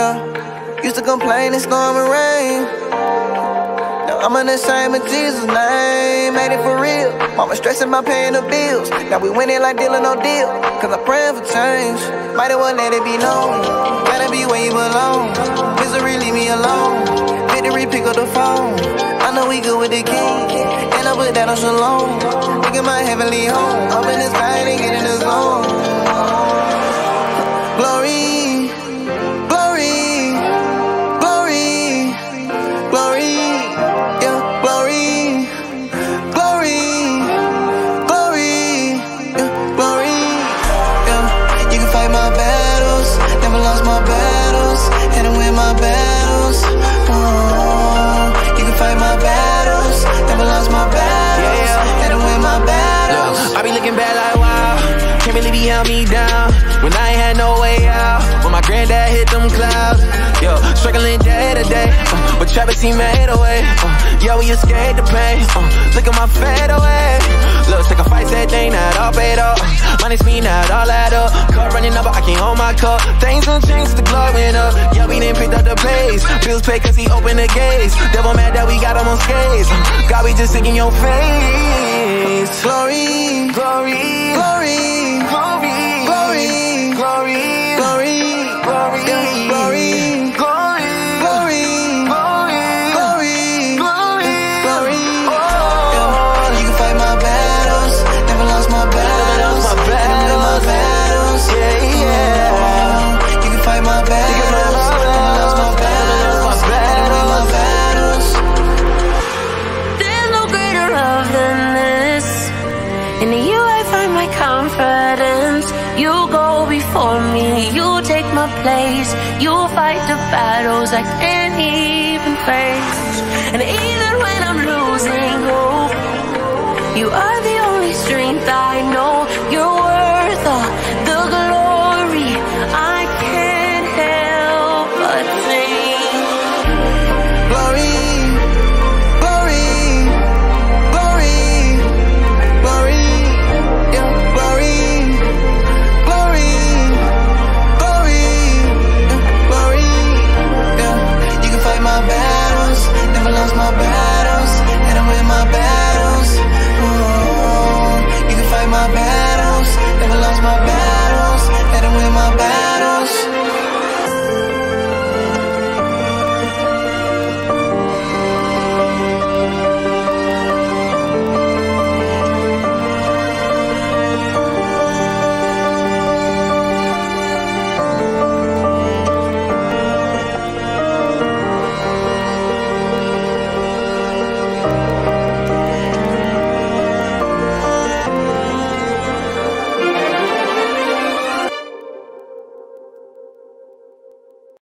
Yeah, used to complain and storm and rain. Now I'm in the same in Jesus' name. Made it for real. Mama stressing about paying the bills. Now we winning like dealing no deal. Cause I'm praying for change. Might as well let it be known. Gotta be where you belong. Misery, leave me alone. Victory, pick up the phone. I know we good with the king. And I put that on Shalom. Look at my heavenly home. Up in the sky and get in the zone. Glory, glory, glory, glory, yeah, glory, glory, glory, yeah, glory, yeah. You can fight my battles, never lost my battles, had to win my battles. You can fight my battles, never lost my battles, had to win my battles. I be looking bad like wow, can't believe he held me down when I ain't had no way out. When my granddad hit them clouds, yo, struggling day to day, but Travis he made a way. Yo, we escaped the pain. Look at my fade away. Look, take a fight, that thing not all paid up. Minus me not all add up. Cup running up, but I can't hold my cup. Things done changed, the glory went up. Yeah, we didn't pick up the pace. Bills paid cause he opened the gates. Devil mad that we got him on skates. God, we just singing your face. Glory, Glory, glory, glory, glory, glory, glory, glory, yeah, glory, glory, glory, glory, glory, glory. yeah. You can fight my battles, never lost my battles, my had to win my battles. Yeah, yeah. You can fight my battles, never lost my battles, had to win my battles. There's no greater love than this. In you I find my confidence. You go before me, you take my place. You fight the battles I can't even face. And even when I'm losing hope, you are the only strength I